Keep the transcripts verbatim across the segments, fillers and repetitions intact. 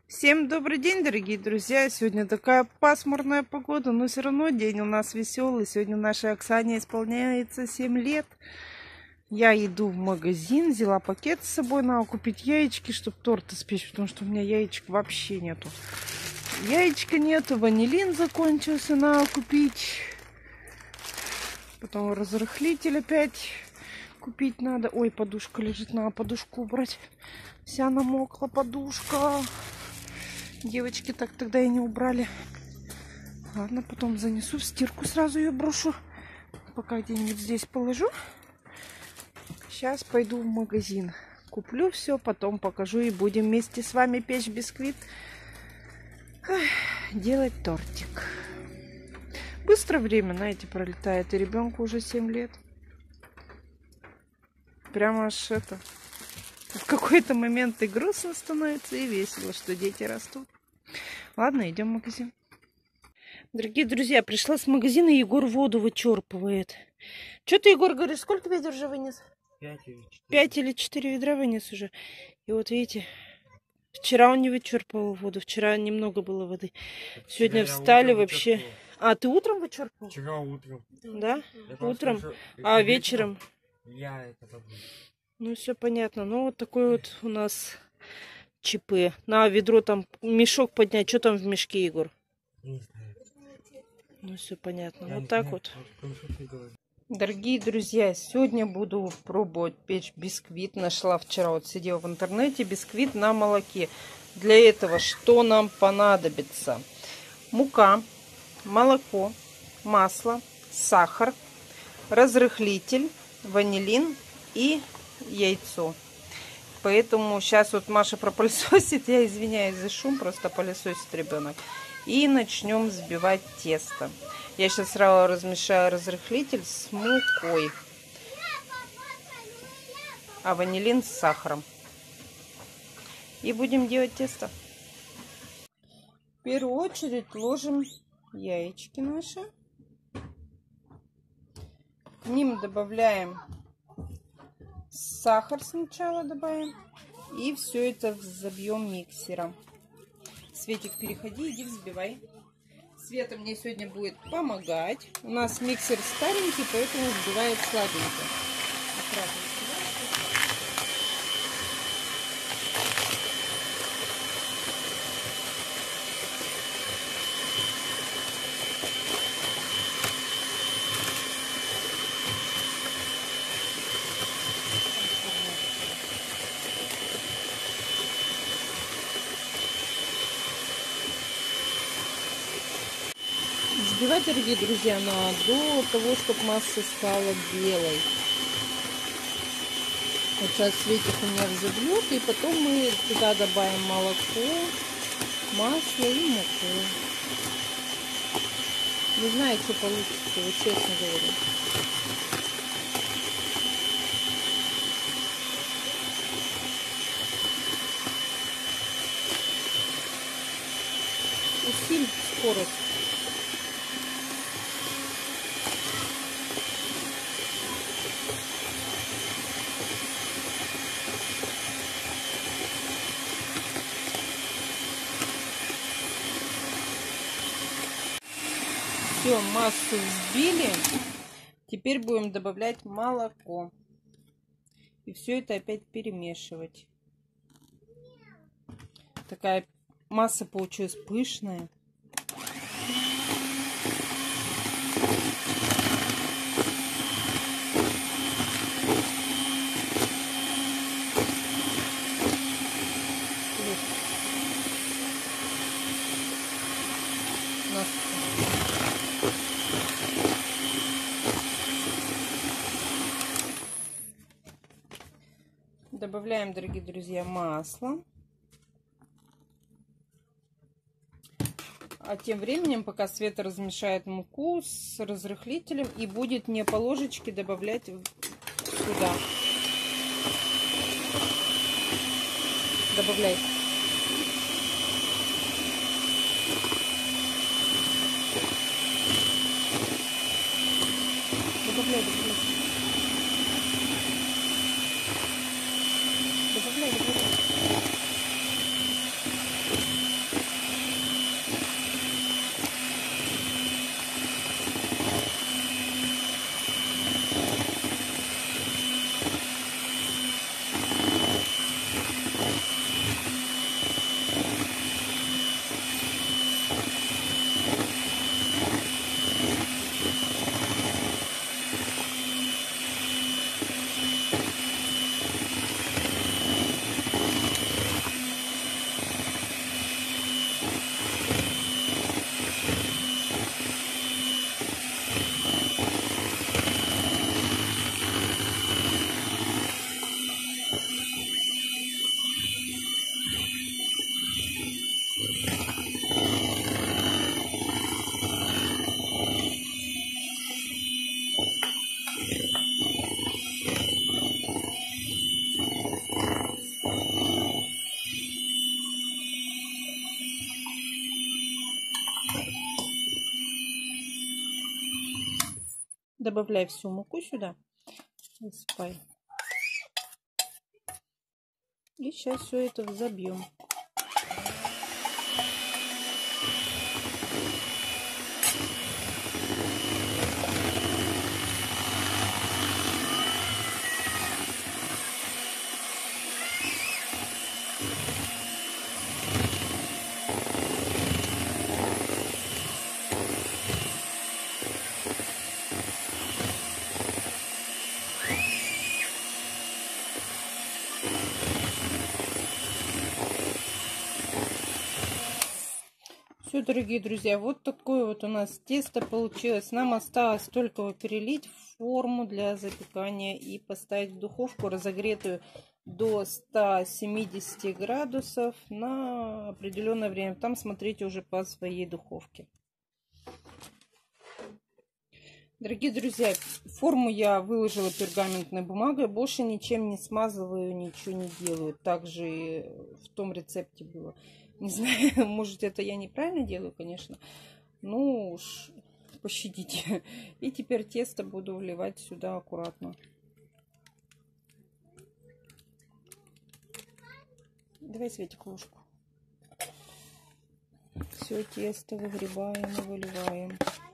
Всем добрый день, дорогие друзья! Сегодня такая пасмурная погода, но все равно день у нас веселый. Сегодня нашей Оксане исполняется семь лет. Я иду в магазин, взяла пакет с собой, надо купить яички, чтобы торт испечь, потому что у меня яичек вообще нету. Яичка нету, ванилин закончился, надо купить. Потом разрыхлитель опять купить надо. Ой, подушка лежит, надо подушку убрать. Вся намокла подушка. Девочки так тогда и не убрали. Ладно, потом занесу в стирку, сразу ее брошу. Пока где-нибудь здесь положу. Сейчас пойду в магазин. Куплю все, потом покажу и будем вместе с вами печь бисквит. Делать тортик. Быстро время, знаете, пролетает. И ребенку уже семь лет. Прямо аж это... В какой-то момент и грустно становится, и весело, что дети растут. Ладно, идем в магазин. Дорогие друзья, пришла с магазина, Егор воду вычерпывает. Что ты, Егор, говоришь, сколько ведер уже вынес? Пять или четыре. Пять или четыре ведра вынес уже. И вот видите, вчера он не вычерпывал воду, вчера немного было воды. Так сегодня встали вообще... Вычерпывал. А, ты утром вычерпывал? Вчера утром. Да? Я утром? Скажу, а вечером? Я это забыл. Ну, все понятно. Ну, вот такой вот у нас ЧП. На ведро там мешок поднять. Что там в мешке, Егор? Не знаю. Ну, все понятно. Я вот так знаю, вот. вот. Дорогие друзья, сегодня буду пробовать печь бисквит. Нашла вчера, вот сидела в интернете, бисквит на молоке. Для этого что нам понадобится? Мука, молоко, масло, сахар, разрыхлитель, ванилин и яйцо. Поэтому сейчас вот Маша пропылесосит. Я извиняюсь за шум, просто пылесосит ребенок. И начнем взбивать тесто. Я сейчас сразу размешаю разрыхлитель с мукой, а ванилин с сахаром. И будем делать тесто. В первую очередь ложим яички наши. К ним добавляем сахар, сначала добавим. И все это взобьем миксером. Светик, переходи, иди взбивай. Света мне сегодня будет помогать. У нас миксер старенький, поэтому взбивает слабенько. Аккуратно. Взбивать, дорогие друзья, надо до того, чтобы масса стала белой. Вот сейчас Светик у меня взобьет, и потом мы туда добавим молоко, масло и муку. Не знаю, что получится, вот честно говоря. Усиль скорость. Все, массу взбили. Теперь будем добавлять молоко. И все это опять перемешивать. Такая масса получилась пышная. Добавляем, дорогие друзья, масло. А тем временем, пока Света размешает муку с разрыхлителем, и будет мне по ложечке добавлять сюда. Добавляй. Добавляй, добавляй. Добавляй, добавляй. Добавляй всю муку сюда. Высыпай. И сейчас все это взобьем. Все, дорогие друзья, вот такое вот у нас тесто получилось. Нам осталось только его перелить в форму для запекания и поставить в духовку, разогретую до ста семидесяти градусов на определенное время. Там смотрите уже по своей духовке. Дорогие друзья, форму я выложила пергаментной бумагой, больше ничем не смазываю, ничего не делаю. Также в том рецепте было. Не знаю, может, это я неправильно делаю, конечно. Ну уж, пощадите. И теперь тесто буду вливать сюда аккуратно. Давай, Светик, ложку. Все тесто выгребаем и выливаем.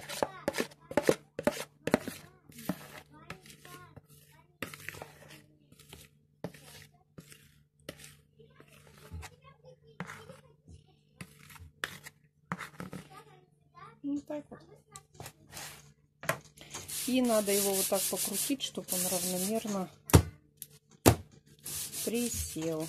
Вот так вот. И надо его вот так покрутить, чтобы он равномерно присел.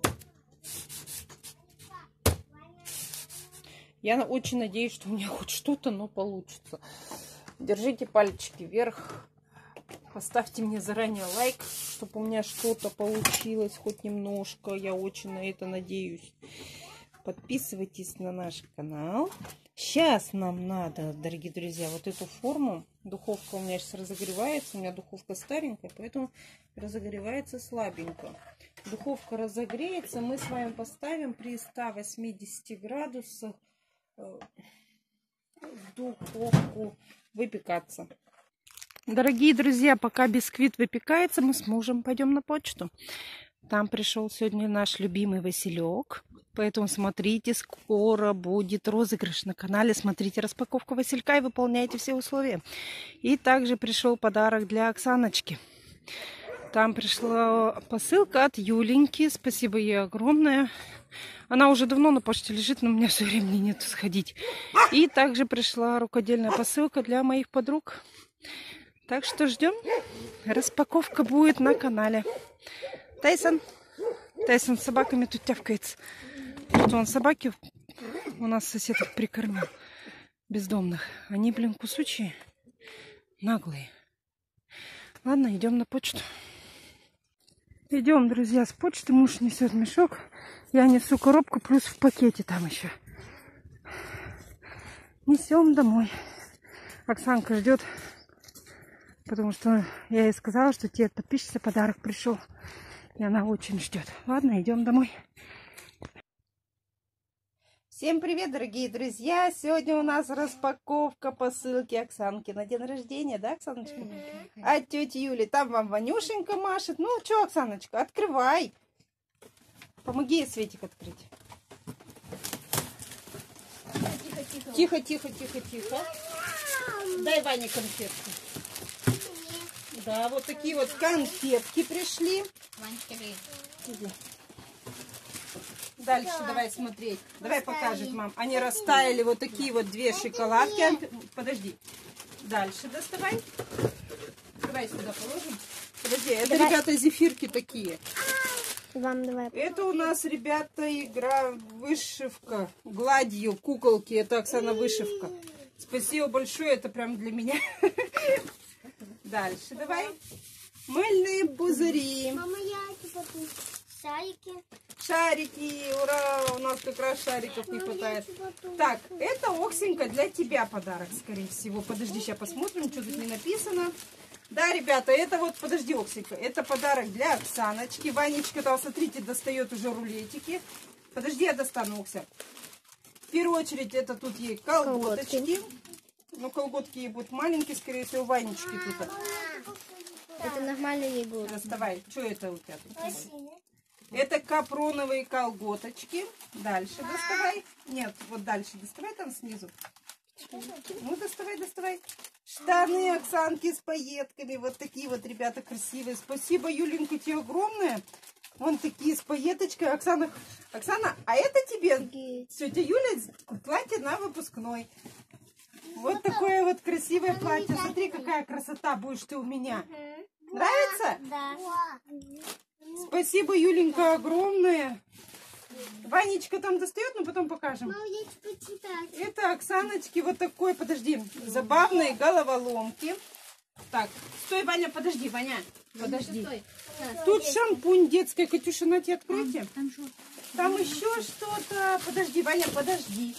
Я очень надеюсь, что у меня хоть что-то, но получится. Держите пальчики вверх. Поставьте мне заранее лайк, чтобы у меня что-то получилось, хоть немножко. Я очень на это надеюсь. Подписывайтесь на наш канал. Сейчас нам надо, дорогие друзья, вот эту форму. Духовка у меня сейчас разогревается. У меня духовка старенькая, поэтому разогревается слабенько. Духовка разогреется. Мы с вами поставим при ста восьмидесяти градусах в духовку выпекаться. Дорогие друзья, пока бисквит выпекается, мы с мужем пойдем на почту. Там пришел сегодня наш любимый Василек. Поэтому смотрите, скоро будет розыгрыш на канале. Смотрите распаковку Василька и выполняйте все условия. И также пришел подарок для Оксаночки. Там пришла посылка от Юленьки. Спасибо ей огромное. Она уже давно на почте лежит, но у меня все времени нет сходить. И также пришла рукодельная посылка для моих подруг. Так что ждем. Распаковка будет на канале. Тайсон. Тайсон с собаками тут тявкается. Что он собаки у нас соседок прикормил. Бездомных. Они, блин, кусучие. Наглые. Ладно, идем на почту. Идем, друзья, с почты. Муж несет мешок. Я несу коробку, плюс в пакете там еще. Несем домой. Оксанка ждет. Потому что я ей сказала, что тебе от подписчицы подарок пришел. И она очень ждет. Ладно, идем домой. Всем привет, дорогие друзья! Сегодня у нас распаковка посылки Оксанки на день рождения, да, Оксаночка? От тети Юли. Там вам Ванюшенька машет. Ну что, Оксаночка, открывай. Помоги ей, Светик, открыть. Тихо, тихо, тихо, тихо. Дай Ване конфетку. Да, вот такие вот конфетки пришли. Иди. Дальше давай смотреть. Давай покажет мам. Они растаяли, вот такие вот две шоколадки. Подожди. Дальше доставай. Давай сюда положим. Подожди, это, давай. Ребята, зефирки такие. Вам давай. Это у нас, ребята, игра вышивка. Гладью, куколки. Это Оксана вышивка. Спасибо большое, это прям для меня. Дальше давай. Мыльные пузыри. Мама, я типа тут шарики. Шарики, ура! У нас как раз шариков не хватает. Так, это, Оксенька, для тебя подарок, скорее всего. Подожди, сейчас посмотрим, что тут не написано. Да, ребята, это вот, подожди, Оксенька, это подарок для Оксаночки. Ванечка, там, смотрите, достает уже рулетики. Подожди, я достану, Окся. В первую очередь, это тут ей колготочки. Ну, колготки ей будут маленькие, скорее всего, Ванечки тут. Это нормально не будет. Доставай. Что это у тебя тут? Это капроновые колготочки. Дальше доставай. Нет, вот дальше доставай там снизу. Ну, доставай, доставай. Штаны Оксанки с пайетками. Вот такие вот, ребята, красивые. Спасибо, Юленька, тебе огромное. Вон такие с пайеточкой. Оксана, Оксана, а это тебе тетя Юля платье на выпускной. Вот такое вот красивое платье. Смотри, какая красота будешь ты у меня. Нравится? Да. Спасибо, Юленька, огромное. Ванечка там достает, но потом покажем. Это Оксаночки вот такой, подожди, забавные головоломки. Так, стой, Ваня, подожди, Ваня, подожди. Тут шампунь детский, Катюша, на тебе откройте. Там еще что-то. Подожди, Ваня, подожди.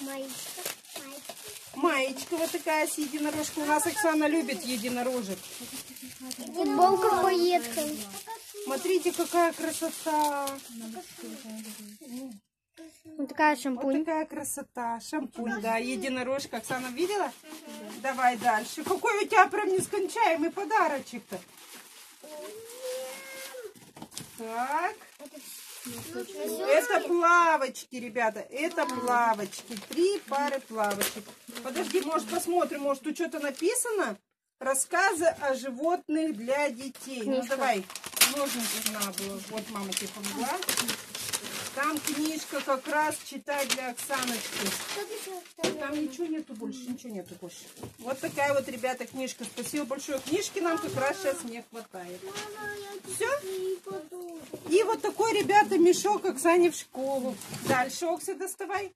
Маечка вот такая с единорожкой. У нас Оксана любит единорожек. Футболка с пайеткой. Смотрите, какая красота. Вот такая шампунь. Вот такая красота. Шампунь, да. Единорожка. Оксана видела? Давай дальше. Какой у тебя прям нескончаемый подарочек-то. Так. Это плавочки, ребята. Это плавочки. Три пары плавочек. Подожди, может посмотрим, может тут что-то написано? Рассказы о животных для детей. Ну давай. Ножницы надо было. Вот мама тебе помогла. Там книжка как раз читать для Оксаночки. Там ничего нету больше, ничего нету больше. Вот такая вот, ребята, книжка. Спасибо большое. Книжки нам как раз сейчас не хватает. Все? И вот такой, ребята, мешок Оксане в школу. Дальше, Окси, доставай.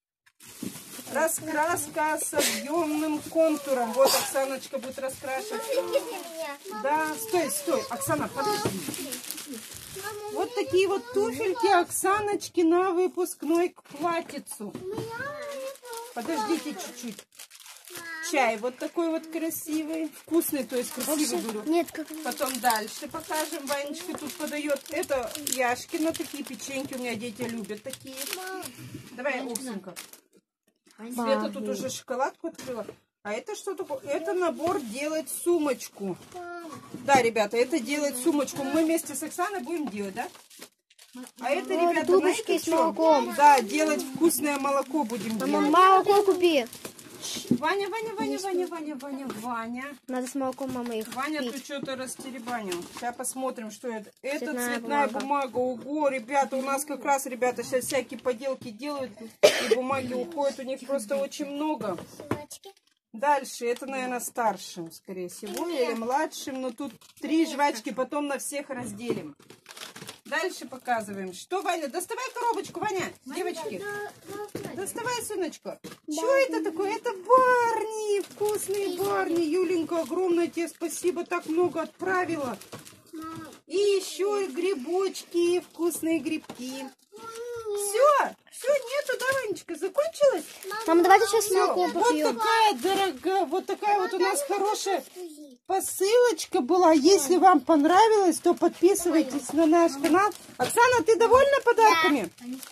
Раскраска с объемным контуром. Вот Оксаночка будет раскрашивать. Да, стой, стой. Оксана, подожди. Вот такие вот туфельки Оксаночки на выпускной к платьицу. Подождите чуть-чуть. Чай вот такой вот красивый. Вкусный, то есть красивый, говорю. Нет, как... Потом дальше покажем. Ванечка тут подает. Это Яшкина, такие печеньки. У меня дети любят такие. Давай, Оксенька. Света тут уже шоколадку открыла. А это что такое? Это набор делать сумочку. Да, ребята, это делать сумочку. Мы вместе с Оксаной будем делать, да? А это, вот ребята, трубочки знаете, с что? молоком. Да, делать вкусное молоко будем Мама, делать. молоко купи. Ваня, Ваня, Ваня, Ваня, Ваня, Ваня, Ваня. Надо с молоком мамы их Ваня пить. тут что-то растеребанил. Сейчас посмотрим, что это. Это Цветная цветная бумага. бумага. Ого, ребята, у нас как раз, ребята, сейчас всякие поделки делают. И бумаги уходят. У них просто очень много. Дальше, это, наверное, старшим, скорее всего, или младшим. Но тут три жвачки, потом на всех разделим. Дальше показываем. Что, Ваня? Доставай коробочку, Ваня. Девочки. Доставай, сыночка. Что это такое? Это барни. Вкусные барни. Юленька, огромное тебе спасибо. Так много отправила. И еще и грибочки. Вкусные грибки. Все. Все, нету, да, Ванечка? Закончилось? Мама, давайте сейчас Всё. молоко Вот попьем. такая дорогая, вот такая вот у нас хорошая посылочка была. Если вам понравилось, то подписывайтесь на наш канал. Оксана, ты довольна подарками?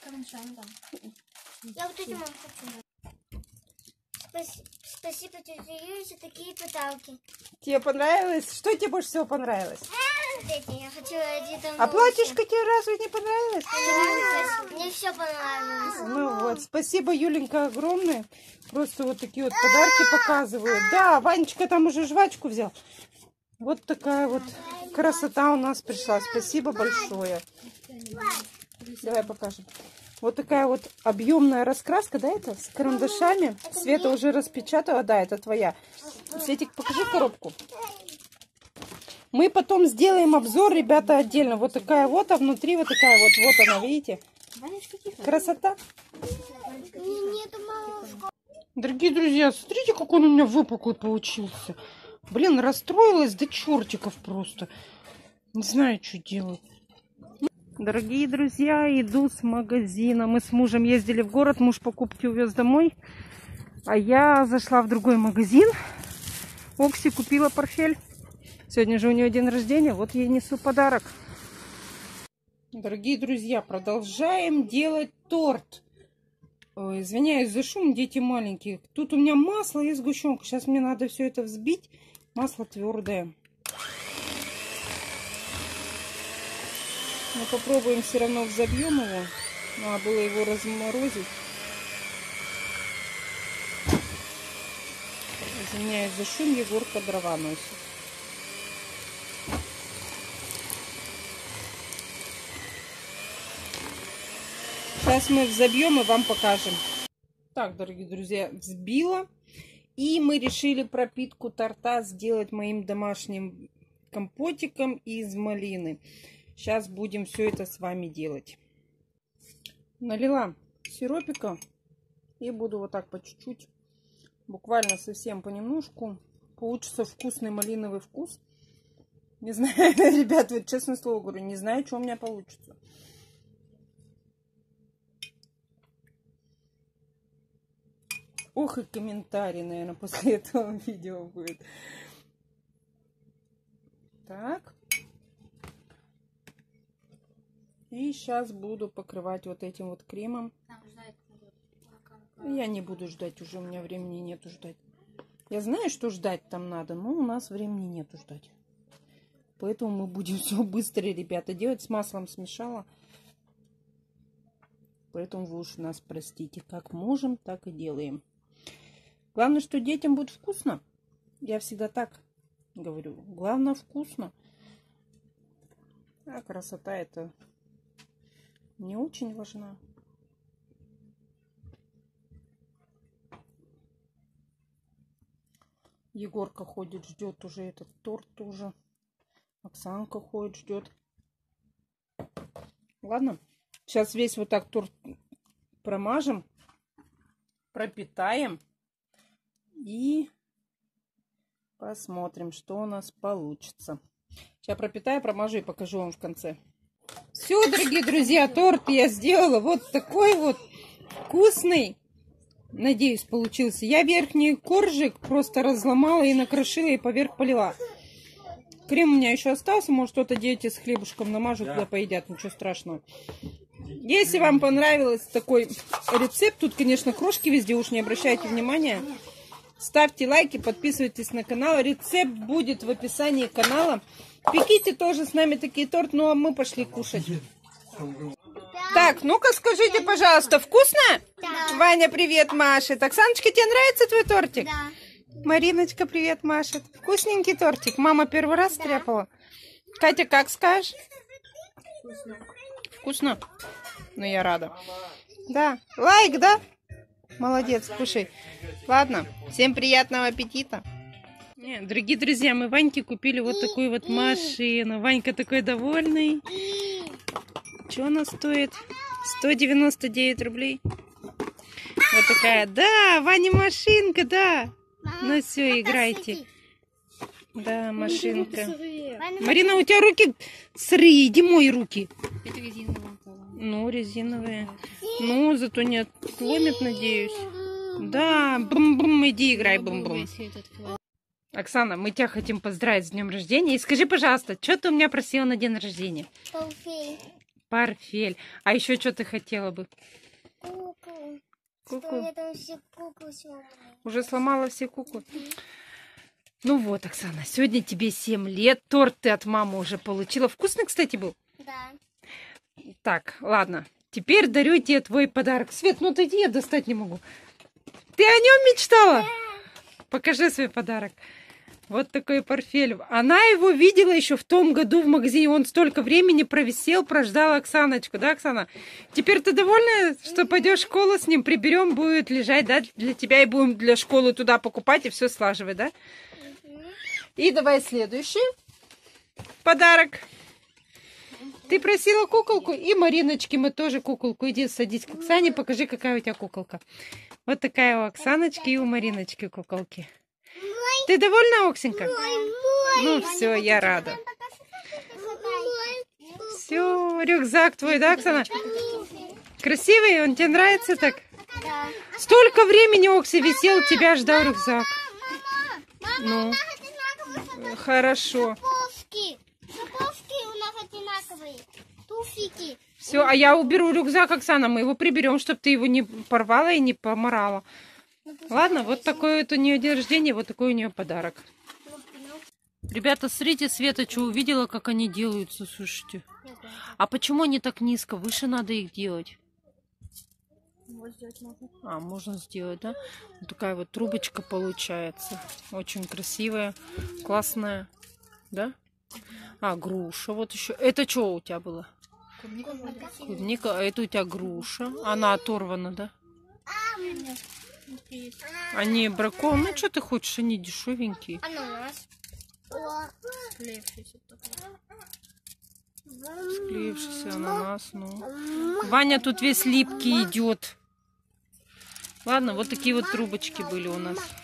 Я вот эти, мам, хочу. Спасибо, спасибо тете Юле за такие подарки. Тебе понравилось? Что тебе больше всего понравилось? Вот эти, я хочу где-то... А платьишко тебе разве не понравилось? Понравилось. Мне все понравилось. Ну вот, спасибо, Юленька, огромное. Просто вот такие вот подарки показывают. Да, Ванечка там уже жвачку взял. Вот такая вот красота у нас пришла. Спасибо большое. Давай покажем. Вот такая вот объемная раскраска, да, это с карандашами. Света уже распечатала, да, это твоя. Светик, покажи коробку. Мы потом сделаем обзор, ребята, отдельно. Вот такая вот, а внутри вот такая вот. Вот она, видите? Красота. Дорогие друзья, смотрите, какой он у меня выпуклый получился. Блин, расстроилась до чертиков просто. Не знаю, что делать. Дорогие друзья, иду с магазина. Мы с мужем ездили в город, муж покупки увез домой. А я зашла в другой магазин. Окси купила портфель. Сегодня же у нее день рождения, вот ей несу подарок. Дорогие друзья, продолжаем делать торт. Ой, извиняюсь за шум, дети маленькие. Тут у меня масло и сгущенка. Сейчас мне надо все это взбить. Масло твердое. Но попробуем все равно взобьем его. Надо было его разморозить. Извиняюсь за шум, Егорка дрова носит. Сейчас мы взобьем и вам покажем. Так, дорогие друзья, взбила. И мы решили пропитку торта сделать моим домашним компотиком из малины. Сейчас будем все это с вами делать. Налила сиропика. И буду вот так по чуть-чуть. Буквально совсем понемножку. Получится вкусный малиновый вкус. Не знаю, ребят, вот честное слово говорю, не знаю, что у меня получится. Ох, и комментарий, наверное, после этого видео будет. Так. И сейчас буду покрывать вот этим вот кремом. Я не буду ждать, уже у меня времени нету ждать. Я знаю, что ждать там надо, но у нас времени нету ждать. Поэтому мы будем все быстро, ребята, делать. С маслом смешала. Поэтому вы уж нас простите. Как можем, так и делаем. Главное, что детям будет вкусно. Я всегда так говорю. Главное, вкусно. А красота это не очень важна. Егорка ходит, ждет уже этот торт тоже. Оксанка ходит, ждет. Ладно. Сейчас весь вот так торт промажем. Пропитаем. И посмотрим, что у нас получится. Сейчас пропитаю, промажу и покажу вам в конце. Все, дорогие друзья, торт я сделала. Вот такой вот вкусный. Надеюсь, получился. Я верхний коржик просто разломала и накрошила, и поверх полила. Крем у меня еще остался. Может, кто-то дети с хлебушком намажут, да, поедят. Ничего страшного. Если вам понравился такой рецепт, тут, конечно, крошки везде, уж не обращайте внимания. Ставьте лайки, подписывайтесь на канал. Рецепт будет в описании канала. Пеките тоже с нами такие торт. Ну, а мы пошли кушать. Так, ну-ка скажите, пожалуйста, вкусно? Да. Ваня, привет, машет. Оксаночка, тебе нравится твой тортик? Да. Мариночка, привет, машет. Вкусненький тортик. Мама первый раз Да. стряпала. Катя, как скажешь? Вкусно. Вкусно? Ну, я рада. Да. Лайк, да? Молодец, кушай. Ладно, всем приятного аппетита. Не, дорогие друзья, мы Ваньке купили вот такую вот машину. Ванька такой довольный. Что она стоит? сто девяносто девять рублей. Вот такая. Да, Ваня машинка, да. Ну все, играйте. Да, машинка. Марина, у тебя руки сырые, иди мой руки. Это резиновая. Ну, резиновые. Ну, зато не отломит, надеюсь. Да, бум-бум, иди играй, бум-бум. Оксана, мы тебя хотим поздравить с днем рождения. И скажи, пожалуйста, что ты у меня просила на день рождения? Портфель. Портфель. А еще что ты хотела бы? Куклу. Куклу. Что я там все куклы сломала. Уже сломала все куклы? Ну вот, Оксана, сегодня тебе семь лет. Торт ты от мамы уже получила. Вкусный, кстати, был? Да. Так, ладно. Теперь дарю тебе твой подарок. Свет, ну ты иди, я достать не могу. Ты о нем мечтала? Да. Покажи свой подарок. Вот такой портфель. Она его видела еще в том году в магазине. Он столько времени провисел, прождал Оксаночку. Да, Оксана? Теперь ты довольна, что пойдешь в школу с ним? Приберем, будет лежать, да, для тебя. И будем для школы туда покупать и все слаживать, да? И давай следующий подарок. Ты просила куколку, и Мариночке мы тоже куколку. Иди садись к Оксане, покажи, какая у тебя куколка. Вот такая у Оксаночки и у Мариночки куколки. Ты довольна, Оксенька? Ну все, я рада. Все, рюкзак твой, да, Оксана? Красивый? Он тебе нравится так? Да. Столько времени, Окси, висел, тебя ждал рюкзак. Ну, хорошо. Шиповки. Шиповки у нас одинаковые. Туфики. Все, а я уберу рюкзак, Оксана, мы его приберем, чтобы ты его не порвала и не поморала. Ладно, вот такое вот у нее день рождения, вот такой у нее подарок. Ребята, смотрите, Света, что увидела, как они делаются, слушайте. А почему они так низко? Выше надо их делать. А, можно сделать, да? Вот такая вот трубочка получается. Очень красивая, классная. Да? А, груша. Вот еще. Это что у тебя было? Клубника. А это у тебя груша. Она оторвана, да? Они бракон. Ну, что ты хочешь? Они дешевенькие. Ананас. Склеившийся ананас. Ну. Ваня тут весь липкий идет. Ладно, вот такие вот трубочки были у нас.